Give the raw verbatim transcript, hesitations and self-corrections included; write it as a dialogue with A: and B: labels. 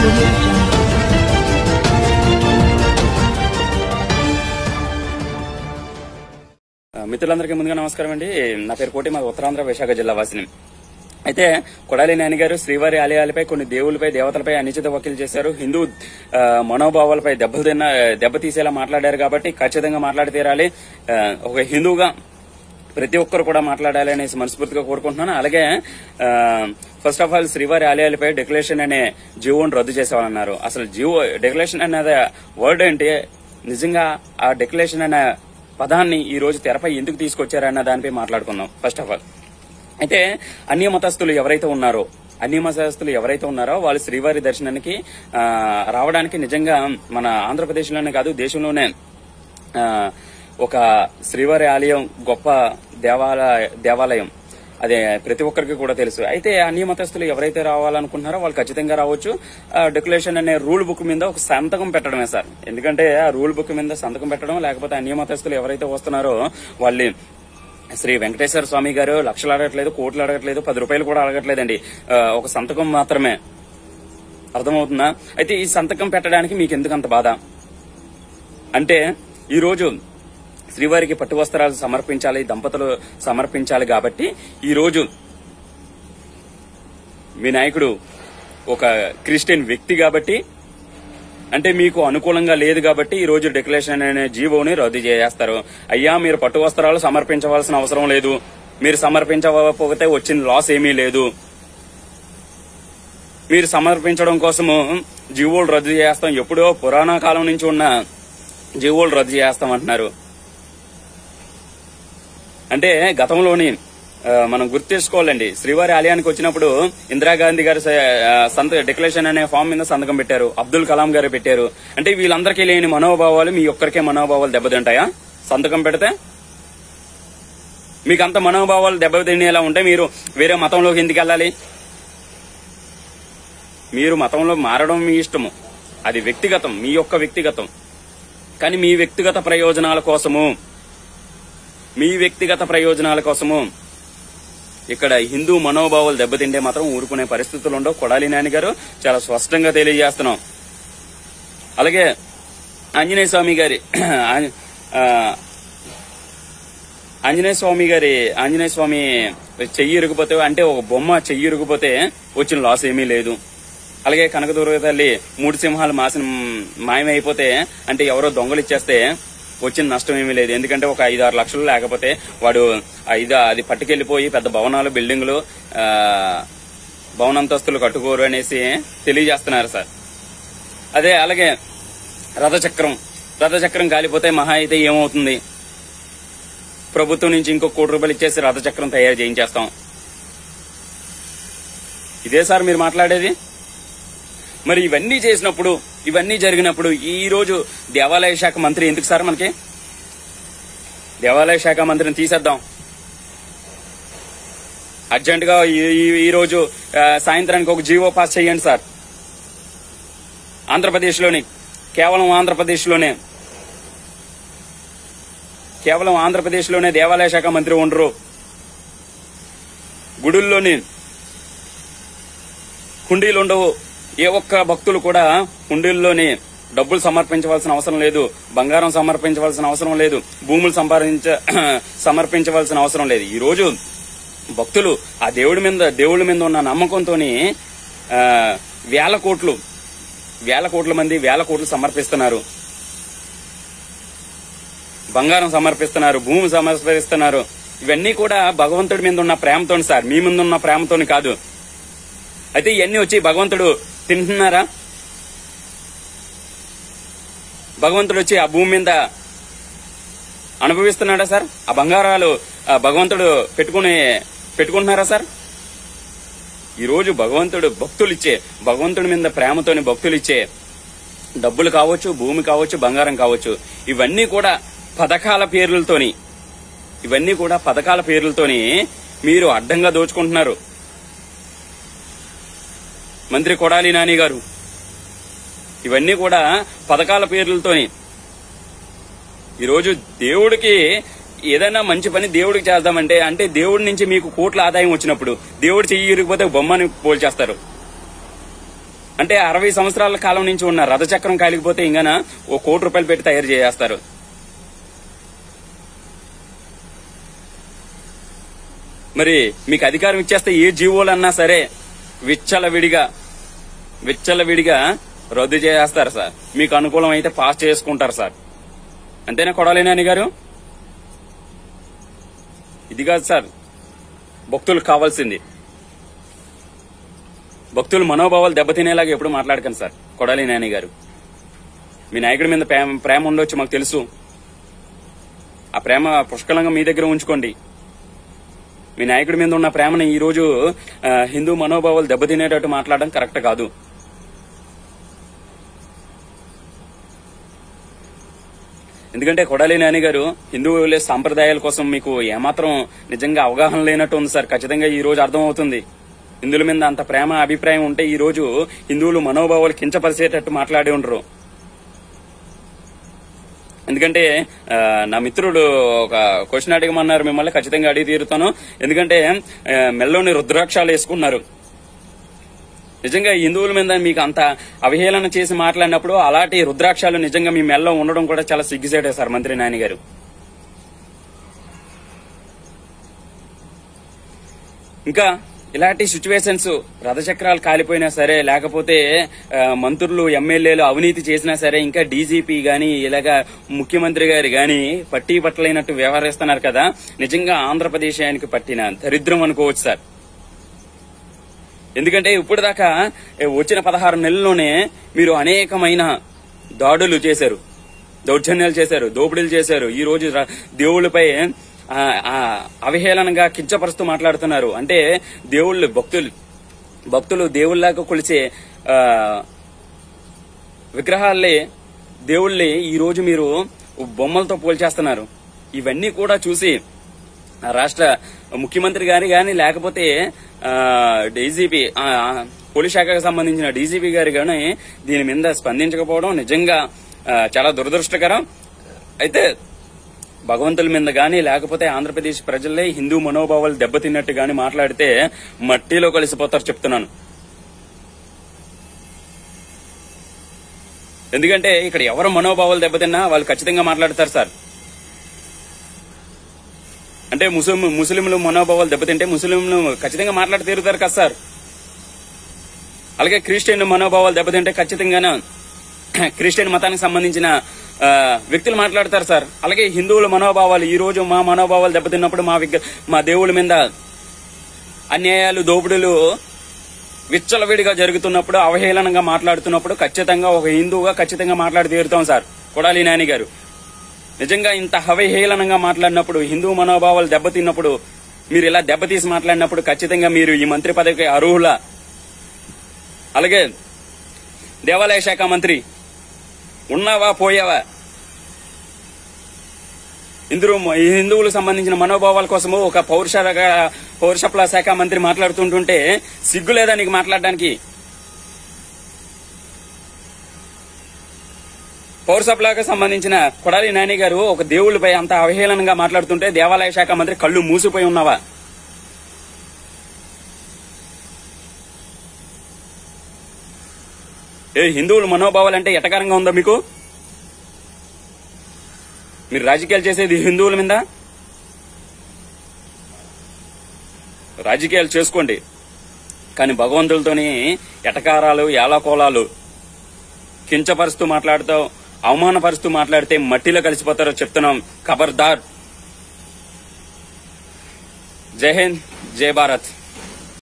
A: మిత్రులందరికీ ముందుగా నమస్కారం అండి. నా పేరు కోటి, మా ఉత్తరాంధ్ర విశాఖ జిల్లా వాసిని. అయితే కొడాలి నాని గారు శ్రీవారి ఆలయాలపై, కొన్ని దేవులపై, దేవతలపై అనుచిత వ్యాఖ్యలు చేశారు. హిందూ మనోభావాలపై దెబ్బతిన్న దెబ్బతీసేలా మాట్లాడారు. కాబట్టి ఖచ్చితంగా మాట్లాడి తీరాలి. ఒక హిందూగా ప్రతి ఒక్కరు కూడా మాట్లాడాలి అనేసి మనస్ఫూర్తిగా కోరుకుంటున్నాను. అలాగే ఫస్ట్ ఆఫ్ ఆల్ శ్రీవారి ఆలయాలపై డిక్లరేషన్ అనే జీవోను రద్దు చేసేవాలన్నారు. అసలు జీవో డిక్లరేషన్ అనేది వర్డ్ ఏంటి, నిజంగా ఆ డిక్లరేషన్ అనే పదాన్ని ఈ రోజు తెరపై ఎందుకు తీసుకొచ్చారన్న దానిపై మాట్లాడుకుందాం. ఫస్ట్ ఆఫ్ ఆల్ అయితే అన్య మతస్థులు ఎవరైతే ఉన్నారో అన్య మతస్థులు ఎవరైతే ఉన్నారో వాళ్ళు శ్రీవారి దర్శనానికి రావడానికి నిజంగా మన ఆంధ్రప్రదేశ్లోనే కాదు, దేశంలోనే ఒక శ్రీవారి ఆలయం గొప్ప దేవాలయ దేవాలయం అదే ప్రతి ఒక్కరికి కూడా తెలుసు. అయితే అన్య మతస్థులు ఎవరైతే రావాలనుకుంటున్నారో వాళ్ళు ఖచ్చితంగా రావచ్చు. డిక్లరేషన్ అనే రూల్ బుక్ మీద ఒక సంతకం పెట్టడమే సార్. ఎందుకంటే ఆ రూల్ బుక్ మీద సంతకం పెట్టడం, లేకపోతే అన్య మతస్థులు ఎవరైతే వస్తున్నారో వాళ్ళు శ్రీ వెంకటేశ్వర స్వామి గారు లక్షలు అడగట్లేదు, కోట్లు అడగట్లేదు, పది రూపాయలు కూడా అడగట్లేదండి. ఒక సంతకం మాత్రమే. అర్థమవుతుందా? అయితే ఈ సంతకం పెట్టడానికి మీకు ఎందుకు అంత బాధ అంటే, ఈ రోజు శ్రీవారికి పట్టు వస్త్రాలు సమర్పించాలి, దంపతులు సమర్పించాలి. కాబట్టి ఈ రోజు మీ నాయకుడు ఒక క్రిస్టియన్ వ్యక్తి కాబట్టి, అంటే మీకు అనుకూలంగా లేదు కాబట్టి ఈ రోజు డిక్లరేషన్ అనే జీవోని రద్దు చేస్తారు. అయ్యా, మీరు పట్టు వస్త్రాలు సమర్పించవలసిన అవసరం లేదు, మీరు సమర్పించకపోతే వచ్చిన లాస్ ఏమీ లేదు, మీరు సమర్పించడం కోసము జీవోలు రద్దు చేస్తాం, ఎప్పుడో పురాణ కాలం నుంచి ఉన్న జీవోలు రద్దు చేస్తాం అంటున్నారు. అంటే గతంలోని మనం గుర్తు చేసుకోవాలండి. శ్రీవారి ఆలయానికి వచ్చినప్పుడు ఇందిరాగాంధీ గారు సంత డిక్లరేషన్ అనే ఫామ్ మీద సంతకం పెట్టారు, అబ్దుల్ కలాం గారు పెట్టారు. అంటే వీళ్ళందరికీ లేని మనోభావాలు మీ ఒక్కరికే మనోభావాలు దెబ్బతింటాయా? సంతకం పెడితే మీకు అంత మనోభావాలు దెబ్బతినేలా ఉంటే మీరు వేరే మతంలోకి ఎందుకు వెళ్ళాలి? మీరు మతంలో మారడం మీ ఇష్టము, అది వ్యక్తిగతం, మీ యొక్క వ్యక్తిగతం. కానీ మీ వ్యక్తిగత ప్రయోజనాల కోసము మీ వ్యక్తిగత ప్రయోజనాల కోసము ఇక్కడ హిందూ మనోభావాలు దెబ్బతింటే మాత్రం ఊరుకునే పరిస్థితులు ఉండవు. కొడాలి నాని గారు చాలా స్పష్టంగా తెలియజేస్తున్నాం. అలాగే ఆంజనేయ స్వామి గారి ఆంజనేయ స్వామి గారి ఆంజనేయ స్వామి చెయ్యి ఇరుగుపోతే, అంటే ఒక బొమ్మ చెయ్యి ఇరుగుపోతే వచ్చిన లాస్ ఏమీ లేదు. అలాగే కనకదుర్గ తల్లి మూడు సింహాలు మాసిన మాయమైపోతే, అంటే ఎవరో దొంగలు ఇచ్చేస్తే వచ్చిన నష్టం ఏమీ లేదు. ఎందుకంటే ఒక ఐదు ఆరు లక్షలు లేకపోతే వాడు ఐదు అది పట్టుకెళ్లిపోయి పెద్ద భవనాలు, బిల్డింగులు, భవనంతస్తులు కట్టుకోరు అనేసి తెలియజేస్తున్నారు సార్. అదే అలాగే రథచక్రం రథచక్రం కాలిపోతే మహా అయితే ఏమవుతుంది? ప్రభుత్వం నుంచి ఇంకో కోటి రూపాయలు ఇచ్చేసి రథచక్రం తయారు చేయించేస్తాం. ఇదే సార్ మీరు మాట్లాడేది? మరి ఇవన్నీ చేసినప్పుడు, ఇవన్నీ జరిగినప్పుడు ఈ రోజు దేవాలయ శాఖ మంత్రి ఎందుకు సార్? మనకి దేవాలయ శాఖ మంత్రిని తీసేద్దాం అర్జెంట్ గా. ఈ రోజు సాయంత్రానికి ఒక జీవో పాస్ చేయండి సార్. ఆంధ్రప్రదేశ్ లోని కేవలం ఆంధ్రప్రదేశ్ లోనే కేవలం ఆంధ్రప్రదేశ్ లోనే దేవాలయ శాఖ మంత్రి ఉండరు. గుడుల్లోని హుండీలు ఉండవు. ఏ ఒక్క భక్తులు కూడా హుండీల్లోని డబ్బులు సమర్పించవలసిన అవసరం లేదు, బంగారం సమర్పించవలసిన అవసరం లేదు, భూములు సంపాదించ సమర్పించవలసిన అవసరం లేదు. ఈ రోజు భక్తులు ఆ దేవుడి మీద దేవుడి మీద ఉన్న నమ్మకంతో వేల కోట్లు వేల కోట్ల మంది వేల కోట్లు సమర్పిస్తున్నారు, బంగారం సమర్పిస్తున్నారు, భూమి సమర్పిస్తున్నారు. ఇవన్నీ కూడా భగవంతుడి మీద ఉన్న ప్రేమతో సార్, మీ ముందు ఉన్న ప్రేమతోని కాదు. అయితే ఇవన్నీ వచ్చి భగవంతుడు తింటున్నారా? భగవంతుడు వచ్చి ఆ భూమి మీద అనుభవిస్తున్నాడా సార్? ఆ బంగారాలు భగవంతుడు పెట్టుకుని పెట్టుకుంటున్నారా సార్? ఈ రోజు భగవంతుడు భక్తులు ఇచ్చే భగవంతుడి మీద ప్రేమతోని భక్తులు ఇచ్చే డబ్బులు కావచ్చు, భూమి కావచ్చు, బంగారం కావచ్చు, ఇవన్నీ కూడా పథకాల పేర్లతోని ఇవన్నీ కూడా పథకాల పేర్లతోని మీరు అడ్డంగా దోచుకుంటున్నారు. మంత్రి కొడాలి నాని గారు, ఇవన్నీ కూడా పథకాల పేర్లతోని ఈరోజు దేవుడికి ఏదైనా మంచి పని దేవుడికి చేద్దామంటే, అంటే దేవుడి నుంచి మీకు కోట్ల ఆదాయం వచ్చినప్పుడు దేవుడు చెయ్యి ఇరిగిపోతే బొమ్మని పోల్చేస్తారు. అంటే అరవై సంవత్సరాల కాలం నుంచి ఉన్న రథచక్రం కాలిగిపోతే ఇంగాన ఓ కోటి రూపాయలు పెట్టి తయారు చేస్తారు. మరి మీకు అధికారం ఇచ్చేస్తే ఏ జీవోలన్నా సరే విచ్చలవిడిగా విచ్చలవిడిగా రద్దు చేస్తారు సార్. మీకు అనుకూలం అయితే పాస్ చేసుకుంటారు సార్. అంతేనా కొడాలి నాని గారు? ఇది కాదు సార్ భక్తులకు కావాల్సింది. భక్తులు మనోభావాలు దెబ్బతినేలాగా ఎప్పుడు మాట్లాడకండి సార్ కొడాలి నాని గారు. మీ నాయకుడి మీద ప్రేమ ఉండొచ్చు, మాకు తెలుసు. ఆ ప్రేమ పుష్కలంగా మీ దగ్గర ఉంచుకోండి. మీ నాయకుడి మీద ఉన్న ప్రేమను ఈ రోజు హిందూ మనోభావాలు దెబ్బతినేటట్టు మాట్లాడడం కరెక్ట్ కాదు. ఎందుకంటే కొడాలి నాని గారు హిందువుల సాంప్రదాయాల కోసం మీకు ఏమాత్రం నిజంగా అవగాహన లేనట్టు ఉంది సార్. ఖచ్చితంగా ఈ రోజు అర్థమవుతుంది. హిందువుల మీద అంత ప్రేమ అభిప్రాయం ఉంటే ఈ రోజు హిందువులు మనోభావాలు కించపరిచేటట్టు మాట్లాడి ఉండరు. ఎందుకంటే నా మిత్రుడు ఒక క్వశ్చన్ అడగమన్నారు, మిమ్మల్ని ఖచ్చితంగా అడిగి తీరుతాను. ఎందుకంటే మెల్లోని రుద్రాక్షాలు వేసుకున్నారు. నిజంగా హిందువుల మీద మీకు అంత అవహేళన చేసి మాట్లాడినప్పుడు అలాంటి రుద్రాక్షాలు నిజంగా మీ మెల్లో ఉండడం కూడా చాలా సిగ్గుసేటే సార్ మంత్రి నాని గారు. ఇంకా ఇలాంటి సిచ్యువేషన్స్ రథచక్రాలు కాలిపోయినా సరే, లేకపోతే మంత్రులు ఎమ్మెల్యేలు అవినీతి చేసినా సరే, ఇంకా డీజీపీ గాని ఇలాగా ముఖ్యమంత్రి గారు గాని పట్టి పట్టలేనట్టు వ్యవహరిస్తున్నారు కదా, నిజంగా ఆంధ్రప్రదేశానికి పట్టిన దరిద్రం అనుకోవచ్చు సార్. ఎందుకంటే ఇప్పుడు దాకా వచ్చిన పదహారు నెలల్లోనే మీరు అనేకమైన దాడులు చేశారు, దౌర్జన్యాలు చేశారు, దోపిడీలు చేశారు. ఈ రోజు దేవుళ్లపై అవహేళనంగా కించపరుస్తూ మాట్లాడుతున్నారు. అంటే దేవుళ్ళు భక్తులు భక్తులు దేవుళ్లాగా కొలిచే విగ్రహాలే దేవుళ్ళే ఈ రోజు మీరు బొమ్మలతో పోల్చేస్తున్నారు. ఇవన్నీ కూడా చూసి రాష్ట్ర ముఖ్యమంత్రి గారి గాని లేకపోతే డీజీపీ పోలీస్ శాఖకు సంబంధించిన డీజీపీ గారు గాని దీని మీద స్పందించకపోవడం నిజంగా చాలా దురదృష్టకరం. అయితే భగవంతుల మీద గాని లేకపోతే ఆంధ్రప్రదేశ్ ప్రజలే హిందూ మనోభావాలు దెబ్బతిన్నట్టు గాని మాట్లాడితే మట్టిలో కలిసిపోతారు చెప్తున్నాను. ఎందుకంటే ఇక్కడ ఎవరు మనోభావాలు దెబ్బతిన్నా వాళ్ళు ఖచ్చితంగా మాట్లాడతారు సార్. అంటే ముస్లిం ముస్లింలు మనోభావాలు దెబ్బతింటే ముస్లింలు ఖచ్చితంగా మాట్లాడి తీరుతారు కదా సార్. అలాగే క్రిస్టియన్ మనోభావాలు దెబ్బతింటే ఖచ్చితంగా క్రిస్టియన్ మతానికి సంబంధించిన వ్యక్తులు మాట్లాడతారు సార్. అలాగే హిందువుల మనోభావాలు ఈ రోజు మా మనోభావాలు దెబ్బతిన్నప్పుడు మా విగ్ర మా దేవుళ్ళ మీద అన్యాయాలు దోపిడీలు విచ్చలవిడిగా జరుగుతున్నప్పుడు అవహేళనంగా మాట్లాడుతున్నప్పుడు ఖచ్చితంగా ఒక హిందువుగా ఖచ్చితంగా మాట్లాడి తీరుతాం సార్ కొడాలి నాని గారు. నిజంగా ఇంత అవహేళనంగా మాట్లాడినప్పుడు, హిందూ మనోభావాలు దెబ్బతిన్నప్పుడు, మీరు ఇలా దెబ్బతీసి మాట్లాడినప్పుడు ఖచ్చితంగా మీరు ఈ మంత్రి పదవికి అర్హులా. అలాగే దేవాలయ శాఖ మంత్రి ఉన్నావా పోయావా? ఇందులో హిందువులకు సంబంధించిన మనోభావాల కోసము ఒక పౌరుష పౌరుషప్ల శాఖ మంత్రి మాట్లాడుతుంటుంటే సిగ్గు లేదా నీకు మాట్లాడడానికి? పౌరసభలకు సంబంధించిన కొడాలి నాని గారు ఒక దేవుళ్ళపై అంత అవహేళనంగా మాట్లాడుతుంటే దేవాలయ శాఖ మంత్రి కళ్ళు మూసిపోయి ఉన్నావా? ఏ హిందువుల మనోభావాలంటే ఎటకారంగా ఉందా మీకు? మీరు రాజకీయాలు చేసేది హిందువుల మీద? రాజకీయాలు చేసుకోండి, కానీ భగవంతులతోని ఎటకారాలు ఏలాకోలాలు కించపరుస్తూ మాట్లాడుతావు, అవమానపరుస్తూ మాట్లాడితే మట్టిలో కలిసిపోతారో చెప్తున్నాం. ఖబర్దార్. జై హింద్, జై భారత్.